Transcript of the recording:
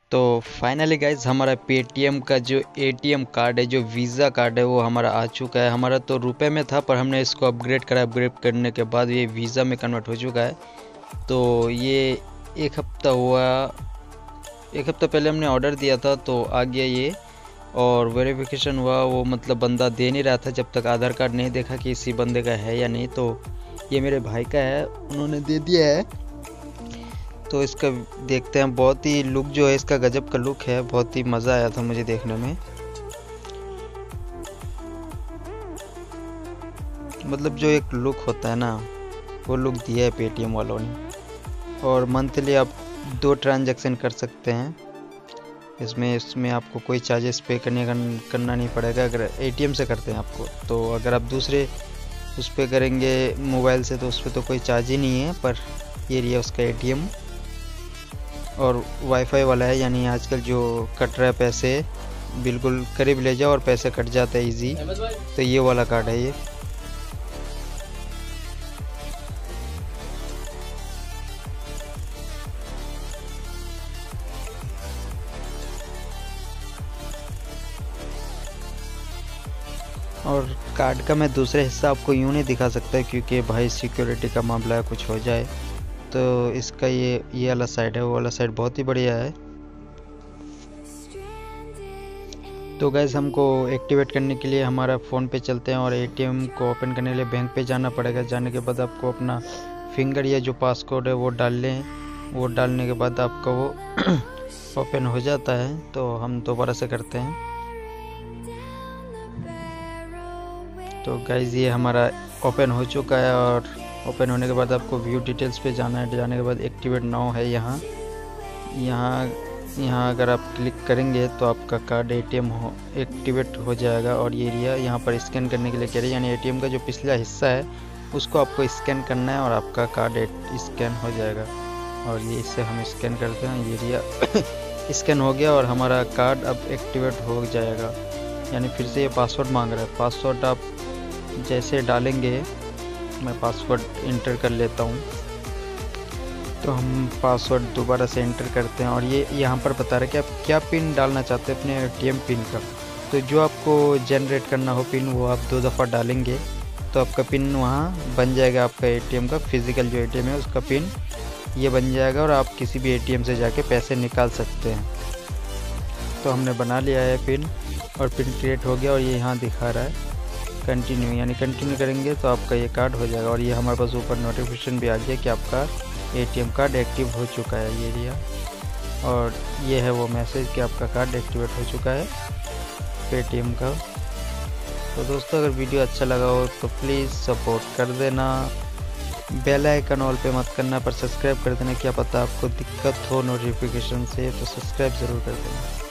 तो finally guys हमारा Paytm का जो एटीएम कार्ड है, जो वीज़ा कार्ड है, वो हमारा आ चुका है। हमारा तो रुपए में था, पर हमने इसको अपग्रेड करा। अपग्रेड करने के बाद ये वीज़ा में कन्वर्ट हो चुका है। तो ये एक हफ्ता हुआ, एक हफ्ता पहले हमने ऑर्डर दिया था, तो आ गया ये। और वेरिफिकेशन हुआ, वो मतलब बंदा दे नहीं रहा था जब तक आधार कार्ड नहीं देखा कि इसी बंदे का है या नहीं। तो ये मेरे भाई का है, उन्होंने दे दिया है। तो इसका देखते हैं। बहुत ही लुक जो है इसका गजब का लुक है, बहुत ही मज़ा आया था मुझे देखने में। मतलब जो एक लुक होता है ना, वो लुक दिया है पेटीएम वालों ने। और मंथली आप 2 ट्रांजैक्शन कर सकते हैं इसमें आपको कोई चार्जेस पे करना नहीं पड़ेगा अगर एटीएम से करते हैं आपको। तो अगर आप दूसरे उस पर करेंगे मोबाइल से, तो उस पर तो कोई चार्ज ही नहीं है। पर ये रही है उसका एटीएम, और वाईफाई वाला है, यानी आजकल जो कट रहा है पैसे, बिल्कुल करीब ले जाओ और पैसे कट जाते हैं इजी। तो ये वाला कार्ड है ये। और कार्ड का मैं दूसरे हिस्सा आपको यूँ नहीं दिखा सकता, क्योंकि भाई सिक्योरिटी का मामला है, कुछ हो जाए। तो इसका ये वाला साइड है, वो वाला साइड बहुत ही बढ़िया है। तो गैस हमको एक्टिवेट करने के लिए हमारा फ़ोन पे चलते हैं, और एटीएम को ओपन करने के लिए बैंक पे जाना पड़ेगा। जाने के बाद आपको अपना फिंगर या जो पासकोड है वो डाल लें। वो डालने के बाद आपका वो ओपन हो जाता है। तो हम दोबारा से करते हैं। तो गाइस ये हमारा ओपन हो चुका है, और ओपन होने के बाद आपको व्यू डिटेल्स पे जाना है। जाने के बाद एक्टिवेट नाउ है यहाँ अगर आप क्लिक करेंगे तो आपका कार्ड एटीएम एक्टिवेट हो जाएगा। और ये एरिया यहाँ पर स्कैन करने के लिए कह रही है, यानी एटीएम का जो पिछला हिस्सा है उसको आपको स्कैन करना है, और आपका कार्ड स्कैन हो जाएगा। और ये इससे हम स्कैन करते हैं, ये एरिया स्कैन हो गया और हमारा कार्ड अब एक्टिवेट हो जाएगा। यानी फिर से ये पासवर्ड मांग रहा है। पासवर्ड आप जैसे डालेंगे, मैं पासवर्ड इंटर कर लेता हूँ। तो हम पासवर्ड दोबारा से इंटर करते हैं, और ये यहाँ पर बता रहा है कि आप क्या पिन डालना चाहते हैं अपने एटीएम पिन का। तो जो आपको जनरेट करना हो पिन, वो आप 2 दफ़ा डालेंगे तो आपका पिन वहाँ बन जाएगा। आपका एटीएम का फिज़िकल जो एटीएम है उसका पिन ये बन जाएगा, और आप किसी भी एटीएम से जाके पैसे निकाल सकते हैं। तो हमने बना लिया है पिन, और पिन क्रिएट हो गया, और ये यहाँ दिखा रहा है कंटिन्यू, यानी कंटिन्यू करेंगे तो आपका ये कार्ड हो जाएगा। और ये हमारे पास ऊपर नोटिफिकेशन भी आ गया कि आपका एटीएम कार्ड एक्टिव हो चुका है, ये एरिया। और ये है वो मैसेज कि आपका कार्ड एक्टिवेट हो चुका है पेटीएम का। तो दोस्तों अगर वीडियो अच्छा लगा हो तो प्लीज़ सपोर्ट कर देना। बेल आइकन ऑल पे मत करना, पर सब्सक्राइब कर देना। क्या पता आपको दिक्कत हो नोटिफिकेशन से, तो सब्सक्राइब ज़रूर कर देना।